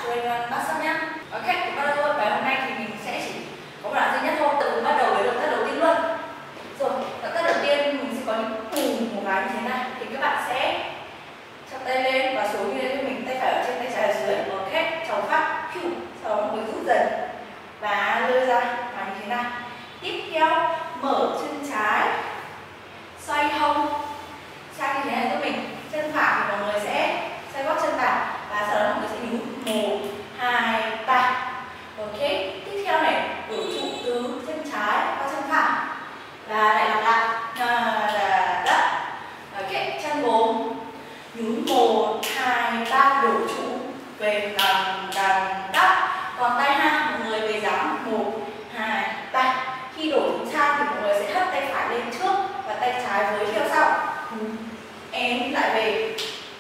cho anh bắt sắp nhá. Ok, thì bắt đầu thôi. Bài hôm nay thì mình sẽ chỉ có một đoạn duy nhất thôi, tự bắt đầu với động tác đầu tiên luôn. Rồi, động tác đầu tiên mình sẽ có những một cái như thế này, thì các bạn sẽ chọc tay lên và xuống như thế cho mình, tay phải ở trên, tay trái ở dưới. Ok, chồng phát, sau đó mình rút dần và lơi ra và như thế này. Tiếp theo mở chân trái, xoay hông sang như thế này cho mình. Chân phải thì mọi người sẽ xoay gót chân vào và sau đó mọi người sẽ nhún 1, 2, 3. Ok, tiếp theo này đổ trụ từ chân trái qua chân phải và lại lặp lại đất. Ok, chân 4 nhún 1, 2, 3 đổ trụ về đằng đất. Còn tay ha, mọi người về dáng 1, 2, 3. Khi đổ trụ sang thì mọi người sẽ hất tay phải lên trước và tay trái với theo sau. Em lại về.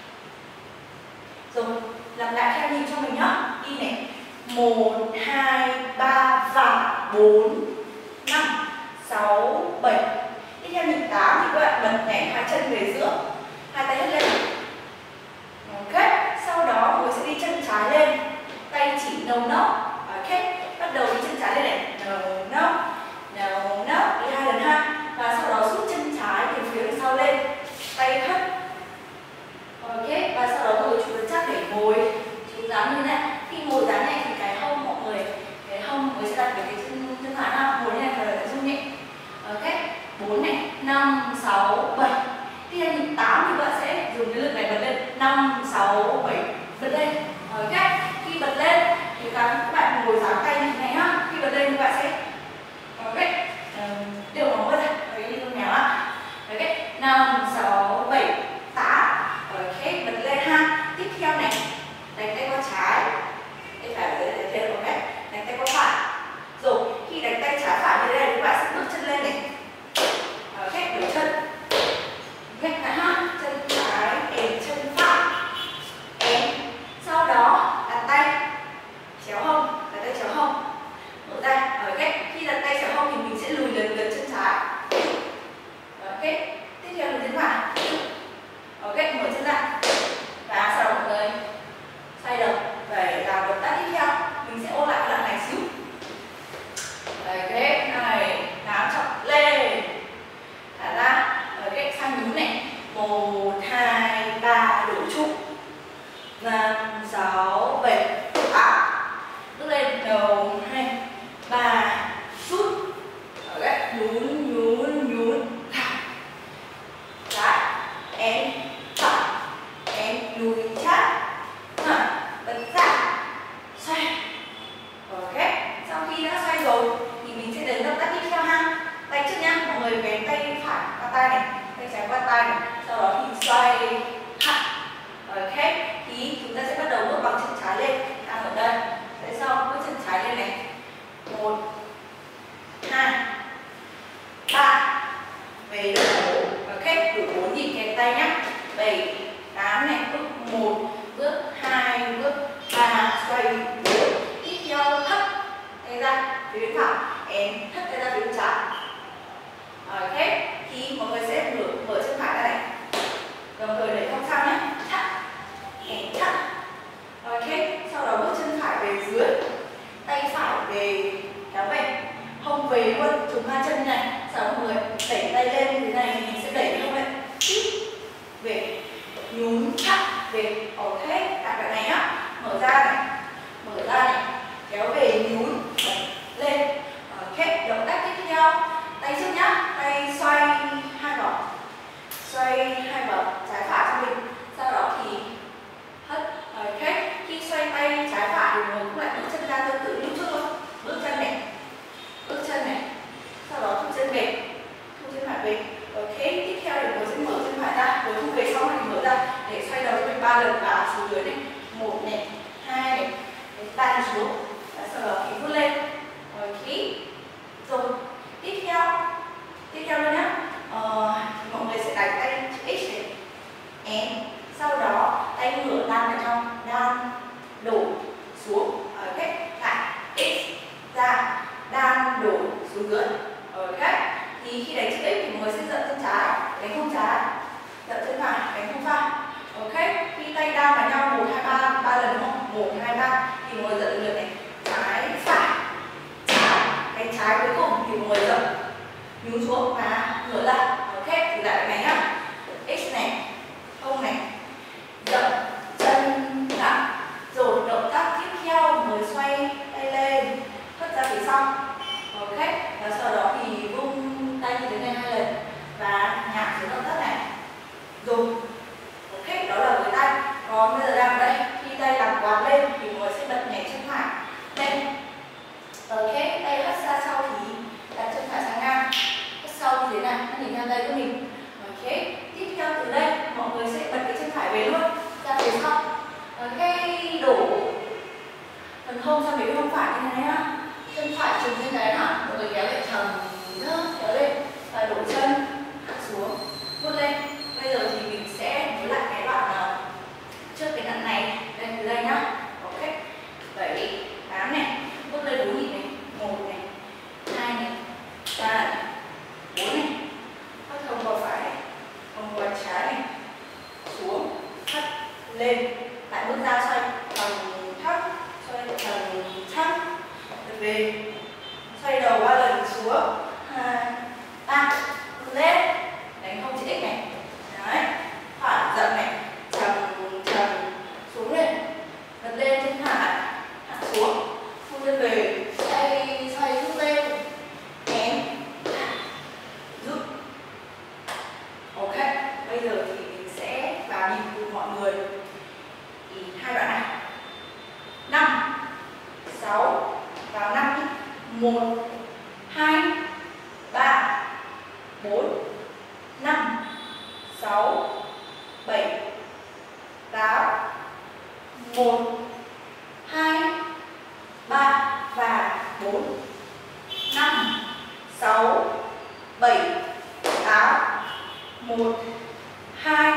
Rồi, làm lại theo nhịp cho mình nhá. Đi này. 1, 2, 3 và 4, 5, 6, 7. Tiếp theo nhịp 8 thì các bạn bật nhảy hai chân về giữa, hai tay hất lên. Ok, sau đó mọi người sẽ đi chân trái lên, tay chỉ nâu nốc. Ok, bắt đầu đi chân trái lên này, nâu nốc, đi 2 lần ha. Và sau đó rút chân trái từ phía đằng sau lên, tay hất. Ok, và sau đó mọi người chú chắc để ngồi chú dáng như thế này. Khi ngồi dáng này thì cái hông mọi người sẽ đặt về cái chân phải ha, ngồi như này và lại rung nhẹ. Ok, 4 này, 5, 6, 7. Tiếp theo nhịp 8 thì bạn sẽ dùng cái lực này bật lên, 5, 6, 7, bật lên. Ok, khi bật lên thì các bạn ngồi dáng tay như thế này ha. Khi bật lên thì bạn sẽ điều nó ra, cái đi con mèo á. Ok, 5, 6, 7, 8. Ok, bật lên ha. Tiếp theo này, đánh tay qua trái, tay phải để thế được. Ok, đánh tay qua phải. Rồi, khi đánh tay trái phải như thế này thì bạn sẽ bước chân lên này. Ok, đổi chân. Ok, lại ha, chân trái, chân phải, sau đó đặt tay chéo hông, mở ra. Ok, khi đặt tay chéo hông thì mình sẽ lùi lần chân trái. Ok, tiếp theo lùi chân phải. Ok, mở chân ra và sau đó mọi người xoay đầu về làm động tác tiếp theo. Mình sẽ ôn lại cái đoạn này xíu. Ok, này, nám chọc lên, thả ra. Ok, sang nhún này, 1, 2, 3 đổ trụ, 5, 6, 7, 8. Bước lên, đầu 2, 3, rút. Ok, nhún, trái, phải, lùi chát, bật ra, xoay. Ok, sau khi đã xoay rồi thì mình sẽ đến động tác tiếp theo ha. Tay trước nha, mọi người vén tay phải qua tay này, tay trái qua tay này, sau đó thì xoay hạ. Ok, thì chúng ta sẽ bắt đầu bước bằng chân trái lên, đang ở đây. Tại sao bước chân trái lên này? 1, 2, 3, về đổ 4. Ok, đủ 4 nhịp kèm tay nhá. 7, 8 này, bước 1, bước 2, bước 3, xoay 4. Tiếp theo hất tay ra phía bên phải, hất tay ra phía bên trái. Ok, thì mọi người sẽ mở chân phải ra này, đồng thời đẩy hông sang nhé, thắt. Ok, sau đó bước chân phải về dưới, tay phải về kéo về, hông về luôn, trùng hai chân này. Sau đó mọi người đẩy tay lên như thế này thì mình sẽ đẩy hông lên, về, nhún thắt về. Ok, đặt cái này á, mở ra này, kéo về, nhún lên. Ok, động tác tiếp theo, tay trước nhá, tay xoay hai vòng trái phải cho mình. Sau đó thì hất. Ok, khi xoay tay trái phải thì mình cũng lại bước chân ra tương tự như trước thôi. Bước chân này, sau đó thu chân về, thu chân phải về. Ok, tiếp theo thì mình sẽ mở chân phải ra, rồi thu về sau thì mở ra để xoay đầu cho mình 3 lần và xuống dưới này. 1 này, 2 này, 3 đi xuống. Và sau đó thì vút lên. Ok, rồi tiếp theo luôn nhá. Mọi người sẽ đánh tay chữ X này, sau đó tay ngửa đan vào trong, đan đổ xuống. Ok, lại X ra, đan đổ xuống dưới. Ok, thì khi đánh chữ X thì mọi người sẽ dậm chân trái, đánh hông trái, dậm chân phải, đánh hông phải. Ok, khi tay đan vào nhau 1, 2, 3 lần đúng không? 1, 2, 3. ra thì mọi người dậm lần lượt này, trái phải trái, cái trái cuối cùng thì mọi người dậm nhún xuống và ngửa ra. Ok, thử lại này nhá. X này, không này, dậm chân thẳng, rồi động tác tiếp theo mới xoay tay lên, hất ra phía sau. Ok, và sau đó thì vung tay như thế này 2 lần và nhả xuống động tác này. Dùng. Ok, đó là với tay. Còn bây giờ làm đây, khi tay làm quạt lên thì mọi người sẽ bật nhảy chân phải lên. Ok, tay hất ra sau thì đặt chân phải sang ngang, hất sau như thế này, hất nhìn theo tay của mình. Ok, tiếp theo từ đây mọi người sẽ bật cái chân phải về luôn ra phía sau. Ok, đổ phần hông sang phía bên hông phải như thế này nhá. Chân phải trùng trên đáy hả, mọi người kéo lên thẳng, kéo lên và đổ chân hạ xuống, vuốt lên. Bây giờ thì mình sẽ nhớ lại cái đoạn trước cái đoạn này đây, từ đây nhá. Ok, 7, 8 này, vuốt lên 4 nhịp này, 1 này, 2 này, 3 này, 4 này, hất hông vào phải, hông vào trái này, xuống, hất lên, lại bước ra xoay phần thấp, xoay phần thấp, về, xoay đầu 3 lần xuống, 2, 3, lên, đánh hông chữ X này, đấy, phản dậm này, trầm trầm xuống lên, bật lên chân phải, hạ xuống, thu lên về, xoay rút lên, ném, rút. Ok, bây giờ thì mình sẽ vào nhịp cùng mọi người thì 2 đoạn này. 5, 6, vào 5 đi. 1, 2, 3, 4, 5, 6, 7, 8, 1, 2, 3 và 4, 5, 6, 7, 8, 1, 2,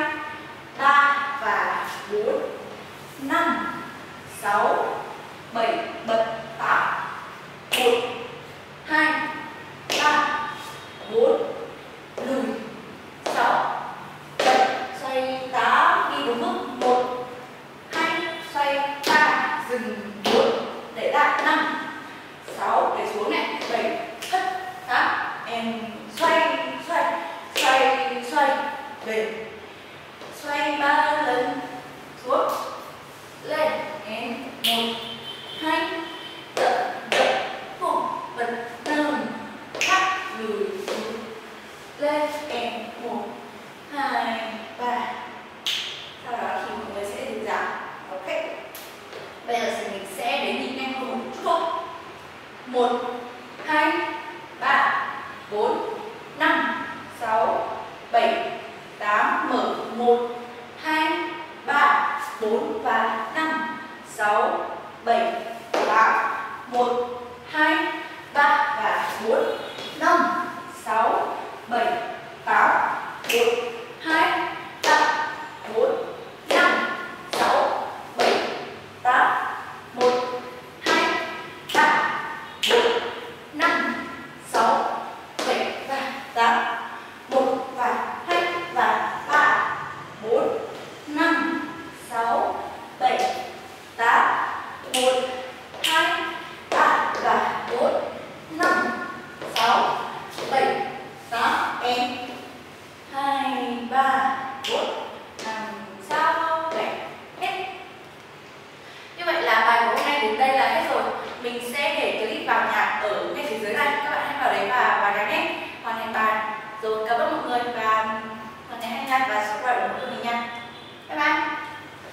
3 và 4, 5, 6, 7, bật 8, 1, 2, 3, 4, lùi 6, 7, xoay 8, đi đúng mức 1, 2, xoay 3, dừng 4, để lại 5, 6, để xuống này, 7, hất 8, em xoay, xoay, xoay, xoay, về, xoay 3 lần, xuống, lên, em 1, 2, dậm, dậm, vùng, bật, nâng, thắt, lùi, lên, em 1, 2, 3. Sau đó thì mọi người sẽ dừng giảm. Ok, bây giờ thì mình sẽ đến nhịp nhanh hơn một chút thôi. 1, 2, 3, 4, 5, 6, 7, 8, mở 1, 2, 3, 4 và 5, 6, 7, 8, 1, 2, 3 và 4, 5, 6, 7, 8, 1, 2, 3, 4, 5, 6, 7, 8, 1, 2, 3, 4, 5, 6, 7 và 8, 1 và 2 và 3, 4, 5, 6, 7, 8, 1, 2, 3 và 4, 5, 6, 7, 8, em 2, 3, 4, 5, 6, 7, hết. Như vậy là bài của hôm nay đến đây là hết rồi. Mình sẽ để clip vào nhạc ở ngay phía dưới này, các bạn hãy vào đấy và nhấn nhé, hoàn thành bài. Rồi cảm ơn mọi người và hoàn thành hay like và subscribe của mọi người nha.